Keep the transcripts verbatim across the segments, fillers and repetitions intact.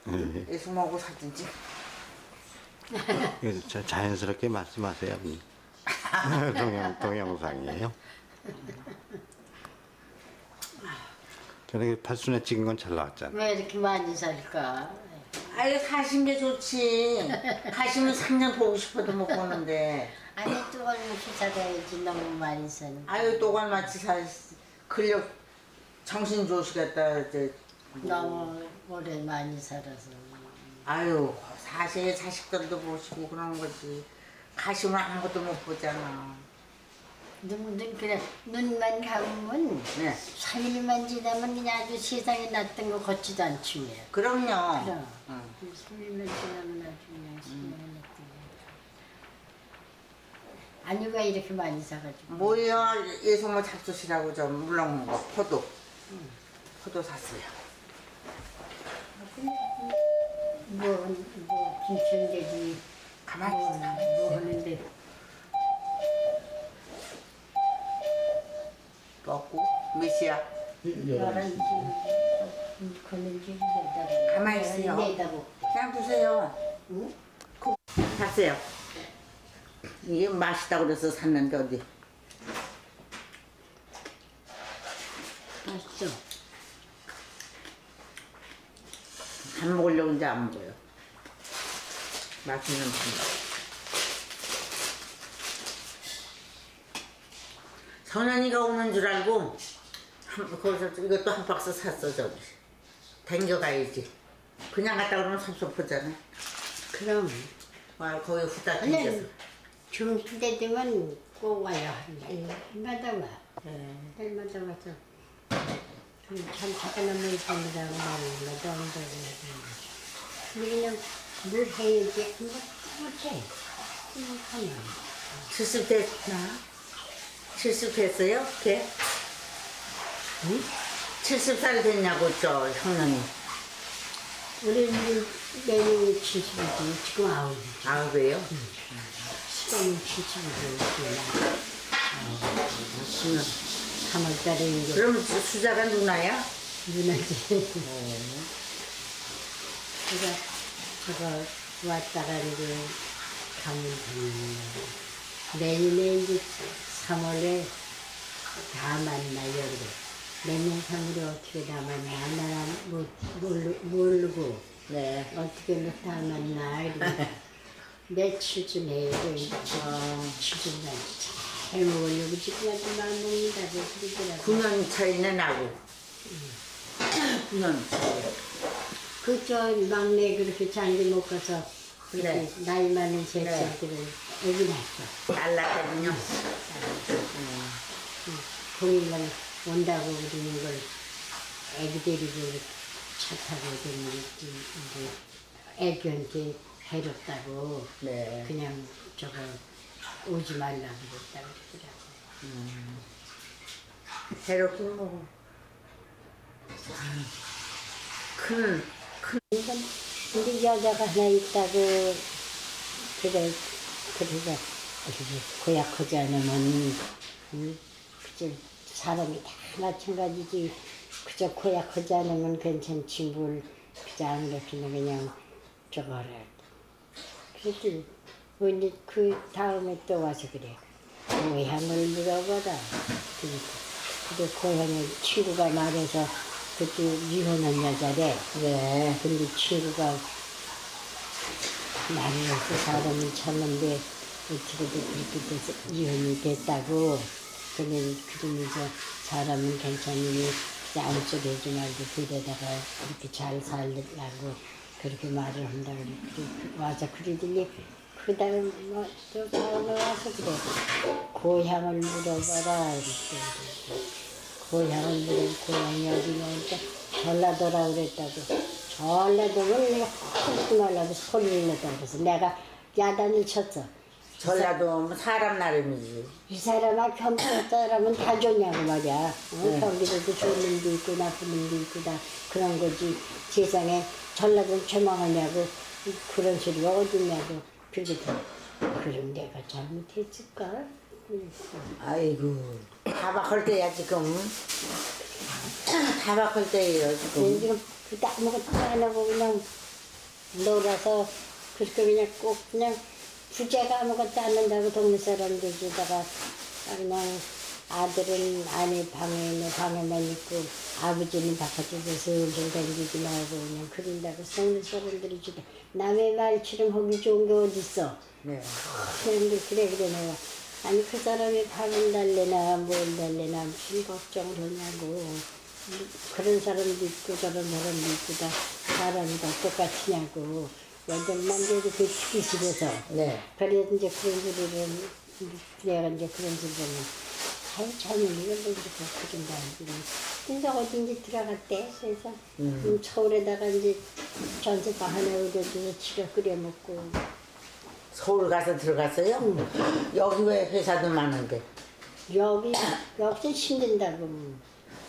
네. 예수하고 사진 찍. 자, 자연스럽게 말씀하세요. 동영, 동영상이에요. 저는 팔순에 찍은 건 잘 나왔잖아. 왜 이렇게 많이 살까? 아유 사신 게 좋지. 가시면 삼 년 보고 싶어도 못 보는데. 아니 또 얼마씩 살아야지 너무 많이 사는. 아유 또갈마치 살 근력 정신 좋으시겠다 이제. 너무 오래 많이 살아서. 아유 사실 자식들도 보시고 그러는 거지. 가시면 아무것도 못 보잖아. 누구든 그래 눈만 감으면 네. 삼 일만 지나면 그냥 아주 세상에 났던 거 걷지도 않지 왜. 그럼요. 그럼 응. 삼 일만 지나면 아주 그냥 세상에 났던 거. 아니 왜 이렇게 많이 사가지고. 뭐야 예송모 잡수시라고 좀 물렁한 거 포도. 응. 포도 샀어요. 뭐, 뭐 김치인데지 가만히 뭐, 있어 가만히 있어. 뭐 하는데 먹고 몇 시야? 열한 시 거는지 내다보고 가만히 있어요. 내다보고 그냥 두세요. 응? 샀어요. 이게 맛있다고 그래서 샀는데 어디? 맛있어. 안 먹으려고 이제 안 먹어요. 맛있는 거. 선현이가 오는 줄 알고 한, 거기서 이것도 한 박스 샀어 저기. 댕겨가야지. 그냥 갔다 그러면 섭섭하잖아. 그럼 와 거기 후딱 아니 댕겨서. 점심때 되면 꼭 와요. 날마다 와. 네. 날마다 와서 참 잠깐만 산다고 말마다 온다고 근데 그냥 뭘 해야지 한번 못해. 생각하면 칠십 됐나? 칠십 됐어요? 걔? 응? 칠십 살 됐냐고 저 형님이. 우리 내년이 칠십이지 지금 아홉이지. 아 그래요? 응. 시간이 칠십이지. 응. 삼월달에 이제 그럼 수자가 누나야? 누나지. 제가 저거 왔다가 이제 가면 되는 내년에 이제 삼월에 다 만나요. 그래. 내년 삼월에 어떻게 다 만나? 나는 못, 모르, 모르고 네. 어떻게 다 만나? 이러고 내 칠순 해야 돼. 어. 칠순 잘 먹으려고 지금 아주 말 먹는다고 그러더라고. 구 년 차이네 나고. 구 년 차이. 그저 막내 그렇게 장기 못 가서 그렇게 네. 나이 많은 제자들은 애기 낳았어. 딸 낳거든요. 공일날 온다고 그러는 걸 애기 데리고 차 타고 되는 이제 애기한테 해롭다고 네. 그냥 저거 오지 말라고 그랬다고 그러더라고. 음. 해롭군 뭐. 큰, 큰. 이건 우리 여자가 하나 있다고 그래 그래서 고약하지 않으면 음, 그저 사람이 다 마찬가지지 그저 고약하지 않으면 괜찮지 뭘 그저 안 그렇게는 그냥 저거를 그랬지. 근데 그 다음에 또 와서 그래 고향을 물어봐라. 그러니까 근데 고향에 친구가 말해서 그때 이혼한 여자래. 네. 근데 친구가 말을 해서 사람을 찾는데 어떻게든 그렇게 돼서 이혼이 됐다고. 근데 그러면서 사람은 괜찮으니 안쪽에 하지 말고 그러다가 그렇게 잘 살려고 그렇게 말을 한다고 그래. 와서 그러더니 그 다음에 뭐또 다음에 와서 그래. 고향을 물어봐라. 이렇게. 고향을 물어 고향이 어디냐니까 전라도라 그랬다고. 전라도를 내가 하지 말라고 소리를 냈다고 그래서 내가 야단을 쳤어. 전라도 사람 나름이지. 이 사람아 경기도 사람은 다 좋냐고 말이야. 어? 네. 경기도도 좋은 놈도 있고 나쁜 놈도 있고 다 그런 거지. 세상에 전라도는 조망하냐고 그런 소리가 어딨냐고. 그러거든. 그럼 내가 잘못했을까? 그랬어. 아이고. 타박할 때야 지금. 타박할 때예요 지금. 지금 그때 아무것도 안 하고 그냥 놀아서 그렇게 그냥 꼭 그냥 부재가 아무것도 안 한다고 동네 사람들 주다가 그냥 아들은 안에 방에 있는 방에만 있고 아버지는 바깥에서 슬슬 다니지 말고 그냥 그런다고 동네 사람들이 주다. 남의 말처럼 하기 좋은 게 어딨어. 네. 그런데 그래 그래 내가 아니 그 사람이 밥을 달래나 뭘 달래나 무슨 걱정을 하냐고. 그런 사람도 있고 저런 사람도 있고 다 사람이 다 똑같으냐고. 여덟만 돼도 그 듣기 싫어서. 네. 그래서 이제 그런 소리를 내가 이제 그런 소리를 아유 젊은이가 뭐 이렇게 그런다. 그래서 어딘지 들어갔대. 그래서 음. 음, 서울에다가 이제 전세방 하나 얻어줘서 집에 끓여 먹고. 서울 가서 들어갔어요? 응. 여기 왜 회사도 많은데? 여기 여기서 힘든다고.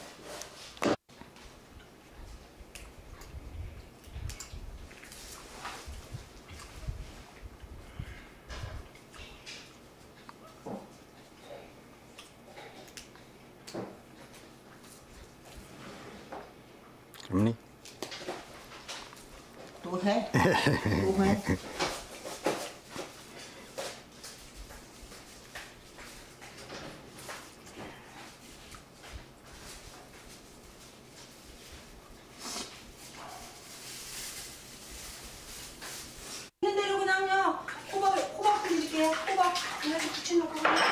어머니? 또 해? 또 해? 대로 그냥요. 호박, 호박 드릴게요. 호박. 그냥 붙여놓고.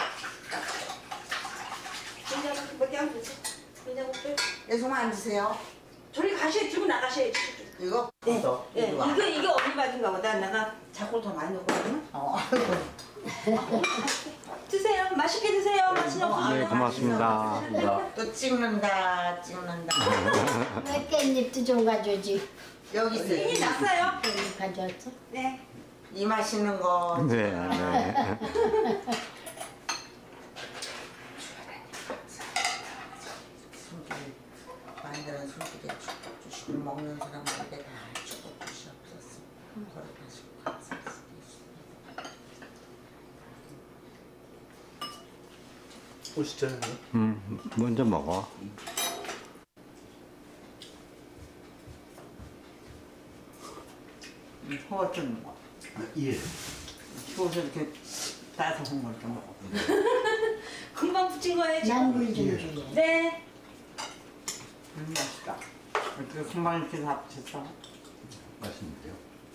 냉장고 몇개 안 되지? 냉장고 빼. 계속 앉으세요. 저리 가셔야 들고 나가셔야지. 이거? 네. 너, 네. 이리 와. 이거, 이거 언니 받은가 보다. 내가 자꾸 더 많이 넣거든요. 어. 드세요. 맛있게 드세요. 맛있는 거. 네, 고맙습니다. 또 찍는다, 찍는다. 왜 깻잎도 좀 가져오지. 여기 있어. 이미 났어요. 깻잎 가져왔어? 네. 이 맛있는 거. 네, 네. 술길 만드는 술길에 주식 먹는 사람들한테 다 주고 주시 없었어. 걸어가시고 감사했어. 오시잖아요. 음, 먼저 먹어. 호좀 먹어. 예. 추워서 이렇게 따서 홍어를 좀 먹어. 금방 붙인 거예요, 지금. 난물 좀 주게. 네. 음, 맛있다. 이렇게 금방 이렇게 다 붙였어. 맛있는데요.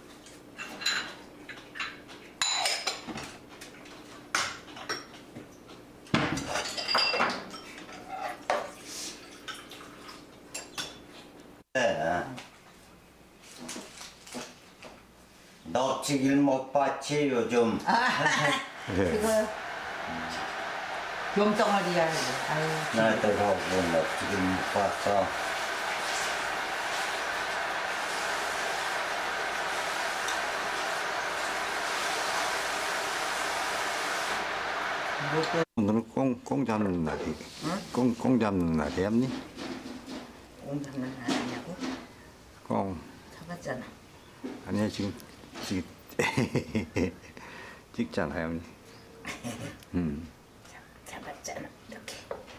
너치길 못 봤지 요즘. 네. 이거 병덩어리야 이거. 아유. 나도 보고 너치길 못 봤어. 오늘은 꽁, 꽁 잡는 날이. 꽁, 꽁 잡는 날이야, 언니? 공 잡는 날 아니냐고? 꽁. 잡았잖아. 아니야, 지금, 지금, 찍잖아요, 언니. 음. 잡았잖아. 이렇게.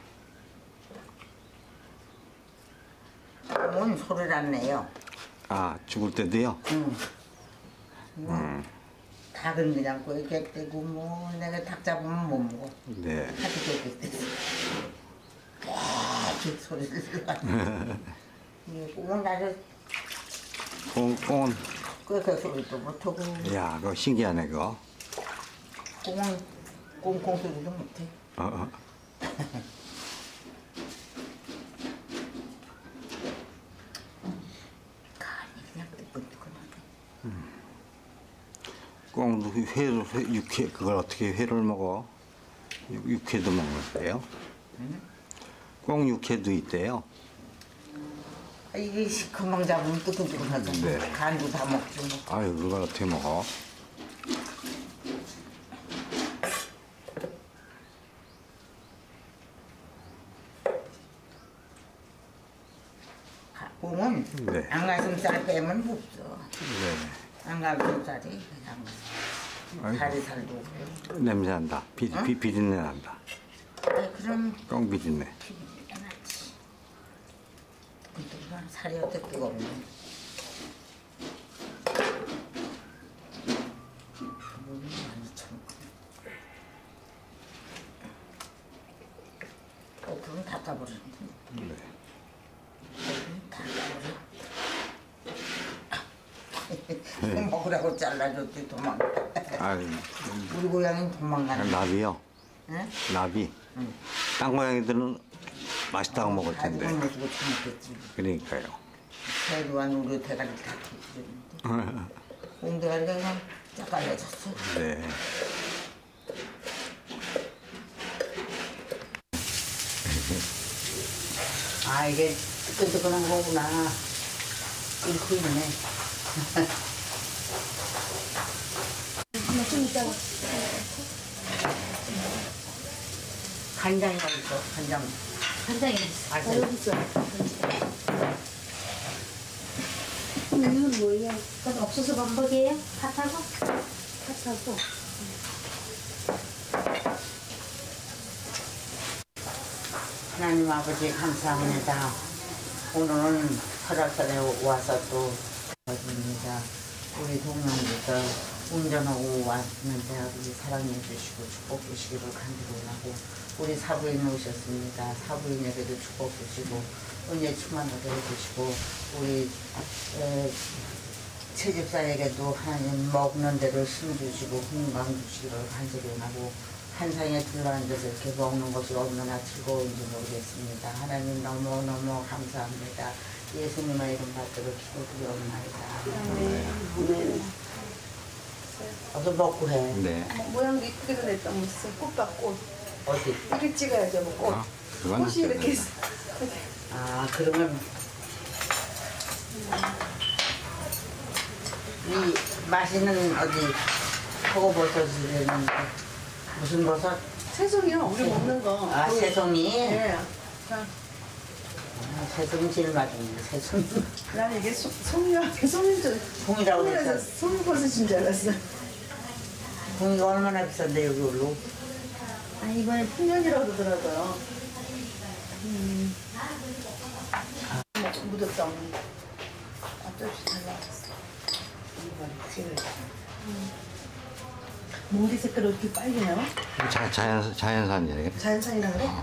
뭔 소리를 안 내요. 아, 죽을 때도요? 응. 뭐, 닭은 그냥 꼬이게 떼고 뭐 내가 닭 잡으면 못 먹어. 네. 하도 깨끗 떼서. 깨끗 소리를 들어. 꽁은 나를 꽁, 꽁은, 그 소리도 못하고 야, 그거 신기하네, 그거. 꽁은 꽁꽁 소리도 못해. 어, 어. 간이 그냥 뜨끈뜨끈하게. 꽁도 회를, 회, 육회, 그걸 어떻게 회를 먹어? 육- 육회도 먹는데요? 꽁 육회도 있대요. 아, 이게 금방 잡으면 뜨끈뜨끈하죠. 네. 간도 다 먹지 뭐. 아유, 그걸 어떻게 먹어? 꽁은 네. 안가슴살 빼면 없어. 네. 안가슴살이 그냥 아이고. 다리살도 없고. 냄새 난다. 비, 비, 비린내 난다. 아, 그럼 꽁 비린내. 비비가 나지. 뜨끈뜨끈한 살이 어떻게 뜨겁네. 닦아버렸는데. 네. 먹으라고 잘라줬지 도망가. 아, 우리 고양이 도망가는. 나비요. 응? 나비. 땅 고양이들은 맛있다고 먹을 텐데. 가지고 먹고 참겠지. 그러니까요. 새로운 우리 대가리 다 터뜨렸는데. 옹대가리가 그냥 쫙 갈라졌어. 네. 아 이게 뜨끈뜨끈한 거구나. 이렇게 있네. 좀 이따가. 간장이 어딨어? 간장. 한장이 아, 아, 여기 있어. 그럼 이건 뭐예요? 그건 옥수수 범벅이에요? 팥하고? 팥하고. 하나님 아버지 감사합니다. 오늘은 설악산에 와서 또 도와줍니다. 우리 동양부터 운전하고 왔는데 아버지 사랑해 주시고 축복 주시기를 간절히 원하고 우리 사부인 오셨습니다. 사부인에게도 축복 주시고 은혜 충만하게 해주시고 우리 에, 채집사에게도 하나님 먹는 대로 힘 주시고 건강 주시기를 간절히 원하고 한 상에 둘러앉아서 이렇게 먹는 것이 얼마나 즐거운지 모르겠습니다. 하나님 너무너무 감사합니다. 예수님의 이름 받들어 기도드리옵나이다. 네. 어서 먹고 해. 네. 모양도 이쁘게 됐다. 무슨 꽃밭꽃. 어디? 이렇게 찍어야죠, 뭐 꽃. 아, 그건 꽃이 이렇게 있어. 아 그러면 이 맛있는 어디 표고버섯이라는 무슨 버섯? 새송이요, 우리 먹는 거. 아 그- 새송이? 네. 자, 아, 새송이 제일 맛있네. 새송이. 나는 이게 소, 송이야. 송인 줄. 송이라고 송이라서 그랬어. 송이버섯인 줄 알았어. 송이가 얼마나 비싼데 여기 올로? 아, 이번에 풍년이라고 그러더라고요. 음. 뭐, 묻었다, 오늘. 앞접시 잘 나왔어. 몽디 색깔이 이렇게 빨개요? 자, 자연, 자연산이에요. 자연산이라 그래?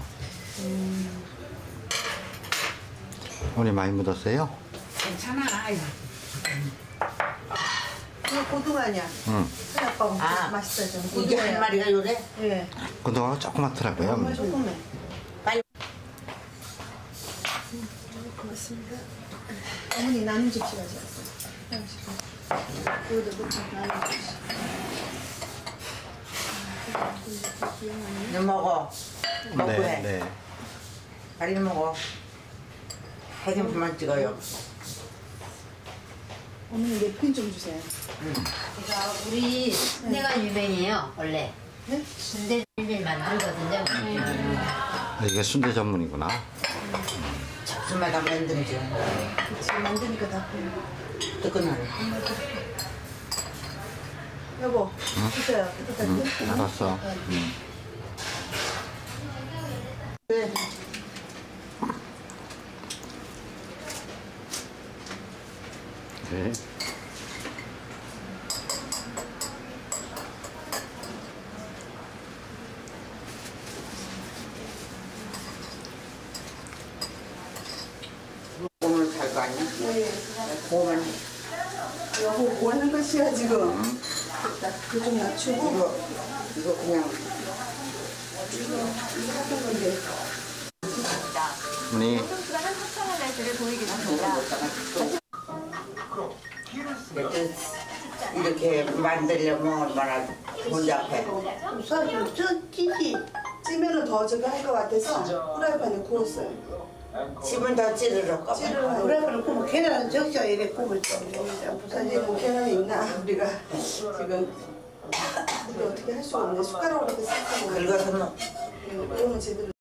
오늘 많이 묻었어요? 괜찮아. 이거 고등어 아니야? 응. 큰 아빠가 아, 맛있다죠. 이게 한 마리가 요래? 예. 그동안 조그맣더라고요. 정말 조금해. 빨리. 고맙습니다. 어머니 나는 접시 가져왔어요. 이거도 놓고 나는 접시. 이제 먹어. 먹고 네, 해. 네. 빨리 먹어. 사진 그만 찍어요. 어머니 냅킨 좀 주세요. 그러니까 우리 순대가 유명해요 원래. 네? 순대 일일 만들거든요. 아, 이게 순대 전문이구나. 접수마다 만들지. 그치, 만드니까 다 보여. 뜨끈하네. 여보, 주세요. 응, 알았어. 응. 네. 네. 오늘 잘 거 아니야? 네. 고만 여보, 뭐 하는 것이야, 지금? 됐다. 그거 좀 낮추고. 이거 이거 그냥 하는 건데. 어머니, 이렇게 이렇게 만들려면 얼마나 복잡해. 우선 저 찌지. 찌면은 더 저거 할 것 같아서 프라이팬에 구웠어요. 집은 더 찌르러 찌를 하고. 그래, 그럼 계란은 적셔 이래 굽을 때. 부산에 뭐 계란이 있나? 우리가 지금 우리 어떻게 할 수가 없네. 숟가락으로 이렇게 싹 하고. 긁어서 넣 이러면 제대로.